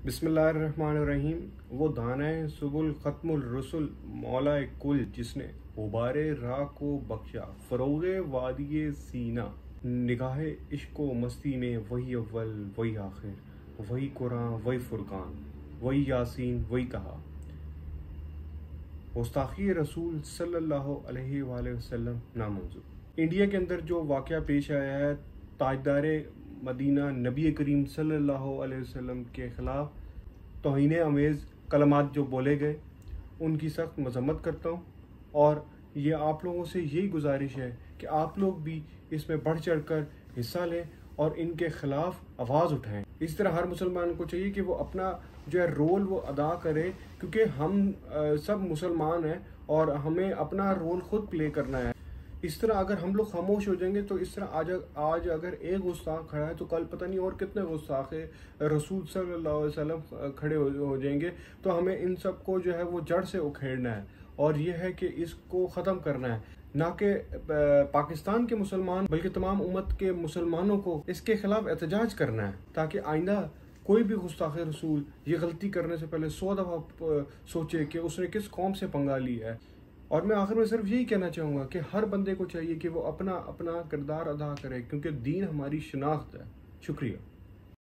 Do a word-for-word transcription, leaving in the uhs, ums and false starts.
बिस्मिल्लाहिर्रहमानिर्रहीम। वो दाना सुबुल ख़त्मुल रसुल मौला कुल जिसने उबारे राह को बख्शा फ़रोग़े वादिये सीना, निगाहे इश्क व मस्ती में वही अव्वल वही आखिर, वही कुरान वही फुरकान वही यासीन वही कहा। गुस्ताखी रसूल सल्लल्लाहु अलैहि वसल्लम नामंजूर। इंडिया के अंदर जो वाक़या पेश आया है, ताजदारे मदीना नबी करीम सल्लल्लाहु अलैहि वसल्लम के ख़िलाफ़ तौहीन अमेज़ कलमात जो बोले गए, उनकी सख्त मज़म्मत करता हूँ। और ये आप लोगों से यही गुजारिश है कि आप लोग भी इसमें बढ़ चढ़ कर हिस्सा लें और इनके ख़िलाफ़ आवाज़ उठाएं। इस तरह हर मुसलमान को चाहिए कि वो अपना जो है रोल वो अदा करे, क्योंकि हम आ, सब मुसलमान हैं और हमें अपना रोल ख़ुद प्ले करना है। इस तरह अगर हम लोग खामोश हो जाएंगे तो इस तरह आज आज अगर एक गुस्ताख खड़ा है तो कल पता नहीं और कितने गुस्ताख रसूल सल्लल्लाहु अलैहि वसल्लम खड़े हो जाएंगे। तो हमें इन सब को जो है वो जड़ से उखेड़ना है और ये है कि इसको ख़त्म करना है, ना कि पाकिस्तान के मुसलमान बल्कि तमाम उम्मत के मुसलमानों को इसके खिलाफ एहतजाज करना है, ताकि आइंदा कोई भी गुस्ताख रसूल ये गलती करने से पहले सौ दफ़ा सोचे कि उसने किस कौम से पंगा लिया है। और मैं आखिर में सिर्फ यही कहना चाहूँगा कि हर बंदे को चाहिए कि वो अपना अपना किरदार अदा करे, क्योंकि दीन हमारी शनाख्त है। शुक्रिया।